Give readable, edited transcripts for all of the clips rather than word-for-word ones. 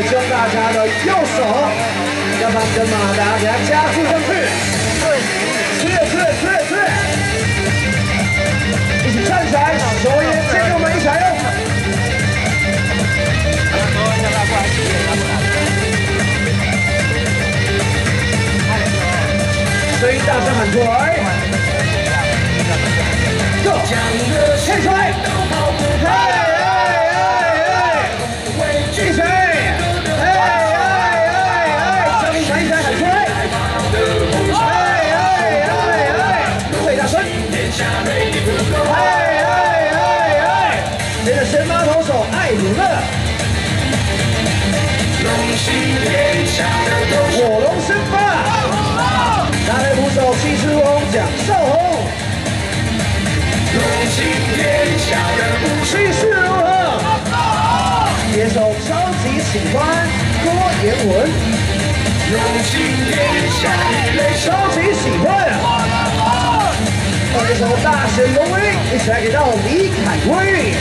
来将大家的右手，要把跟马达给它加速上去，一起站起来，手也借给我们一起来用。声音大声喊出来 ，Go， 跳出来，一起，声音喊出来，最大声，接着先发投手艾鲁勒，火龙先发。 大内捕手气势如虹蒋少红，气势如虹。野手超级喜欢郭彦文，超级喜欢。二垒手大显龙威，一起来给到李凯威，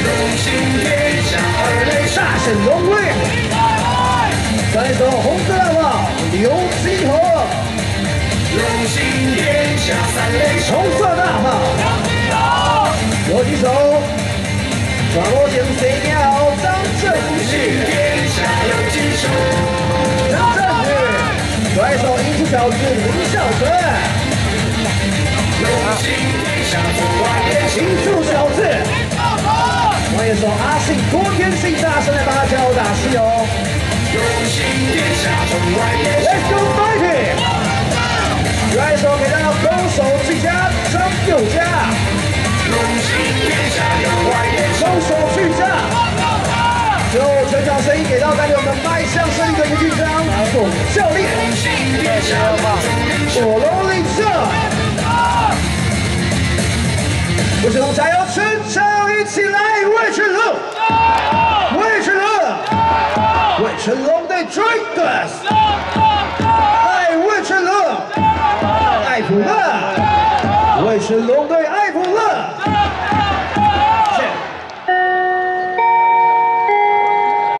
大显龙威。三垒手红色大炮刘基宏。 红色大炮，游击手，转播前谁鸟张振宇，张振宇，甩手一出小子林孝纯，一出小子，外野手阿信郭天信大声来帮他敲打西游 ，Let's go fighting！ 来手给到攻守俱佳张佑嘉，攻守俱佳。最后全场声音给到带领我们迈向胜利的一队长总教练，火龙领袖，魏成龙加油！全场一起来，魏成龙，魏成龙，魏成龙的 Dragons， 爱魏成龙。 艾普勒，魏成龙对艾普勒。